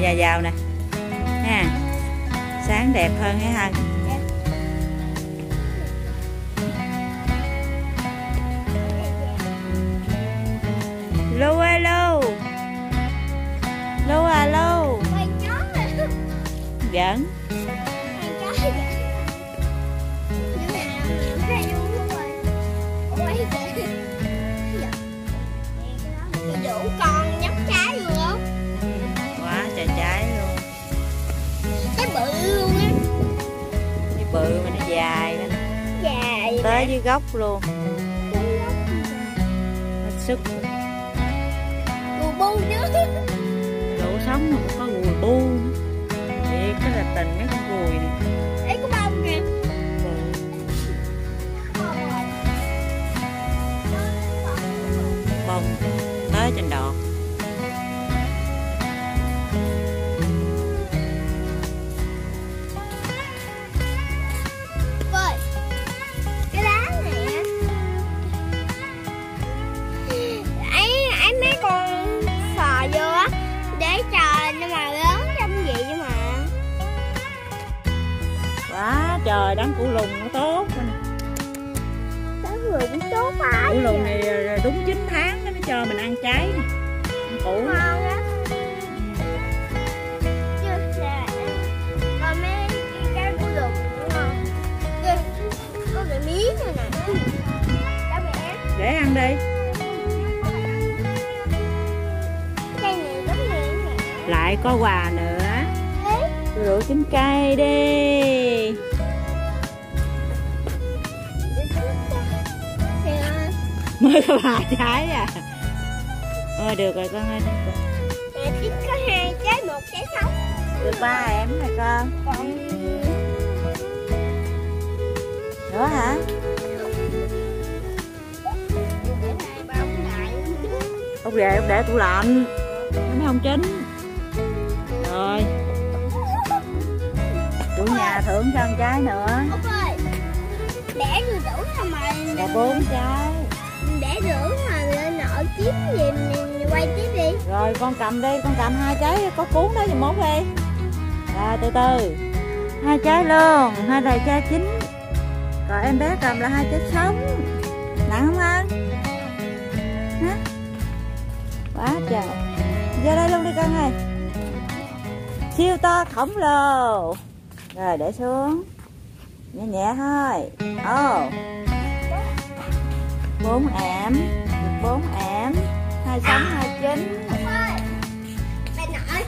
nhà giàu nè ha, sáng đẹp hơn hả Hân? Lu alo, lu alo, giỡn. Đủ con nhóc trái luôn không? Quá trời trái luôn. Cái bự luôn á. Cái bự mà nó dài đó. Dài tới dưới gốc luôn. Hết sức. Gù bu chứ. Đủ sống mà cũng có gùi bu. Thiệt cái là tình mấy con gùi này. Ê có bông kìa. Bông tới trên đọt. Ơi, cái lá này á, ấy mấy con sò vô á để chờ nhưng mà lớn trong gì chứ mà. Quá trời đắng củ lùng nó tốt. Đó người cũng tốt phải. Củ lùng này đúng 9 tháng nó cho mình ăn trái nè. Củ Ngon á. Còn mấy cái củ lùng đúng không? Có cái miếng này nè. Đó mẹ. để ăn đi. Cây này giống như nè. Lại có quà nữa. Rượu chín cây đi. Mới có 3 trái à. Thôi được rồi con ơi. Mẹ tính có 2 trái, 1 trái sống. Được 3 em rồi con. Còn Nữa hả? Ông để tủ lạnh. Nó không chín. Rồi. Chủ nhà thưởng cho 1 trái nữa. Út ơi, để người đủ sao mà Là 4 trái. để rửa mà lên nợ kiếm gì mình quay tiếp đi. Rồi con cầm đi, con cầm 2 trái có cuốn đó giùm mốt đi. Rồi từ từ. 2 trái luôn, 2 đầy trái chín. Rồi em bé cầm là 2 trái sống. Nặng không anh? Hả? Quá trời. Vô đây luôn đi con ơi. Siêu to khổng lồ. Rồi để xuống. Nhẹ nhẹ thôi. Ồ. 4 ẻm. 4 ẻm. 2 sống 2 chín. Bà nội.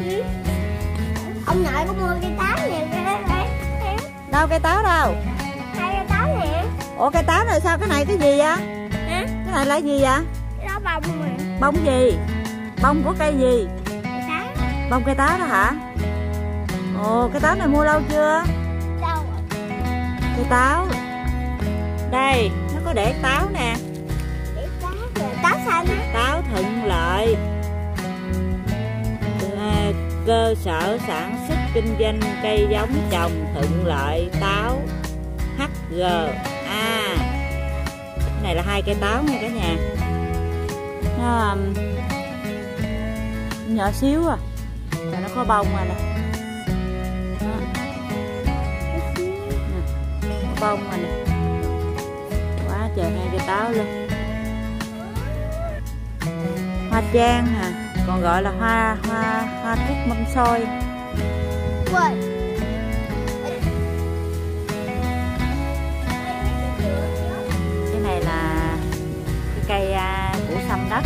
Ông nội có mua cây táo nè, cái Đâu cây táo đâu? 2 cây táo nè. Ủa cây táo này sao cái này cái gì vậy? Hả? Cái này là gì vậy? Cái đó bông mà. Bông gì? Bông của cây gì? Cây táo. Bông cây táo đó hả? Ồ cây táo này mua lâu chưa? Đâu rồi? Cây táo. Đây nó có để táo nè. Để táo rồi, táo xanh á. Táo Thuận Lợi. Cơ sở sản xuất kinh doanh cây giống trồng Thuận Lợi táo HGA. Cái này là 2 cây táo nha cả nhà. Nó nhỏ xíu à. Rồi nó có bông rồi nè. Đó. Có bông rồi nè. Quá trời 2 cây táo luôn. Hoa trang hả? Còn gọi là hoa cúc mâm xôi. Quên. Cái này là cái cây củ sâm đất.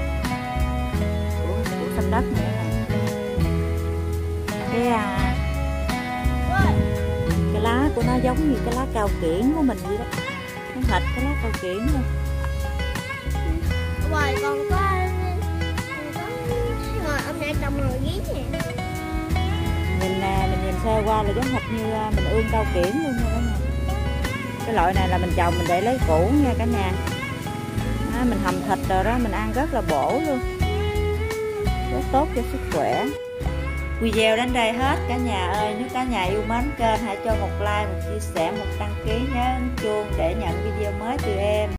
Củ sâm đất này cái lá của nó giống như cái lá cao kiển của mình vậy đó. Nó hệt cái lá cao kiển luôn. Rồi còn có rồi ông này trồng rồi ghé nè. Mình nhìn xe qua là giống hệt như mình ương cao kiển luôn nha cả nhà. Cái loại này là mình trồng mình để lấy củ nha cả nhà. Đó, mình hầm thịt rồi đó mình ăn rất là bổ luôn, rất tốt cho sức khỏe. Video đến đây hết cả nhà ơi. Nếu cả nhà yêu mến kênh hãy cho một like, một chia sẻ, một đăng ký, nhớ ấn chuông để nhận video mới từ em.